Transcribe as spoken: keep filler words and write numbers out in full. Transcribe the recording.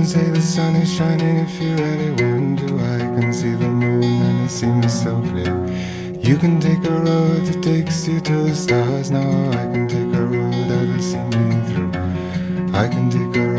say the sun is shining if you really want to. I can see the moon and it seems so clear. You can take a road that takes you to the stars. Now I can take a road that'll see me through. I can take a road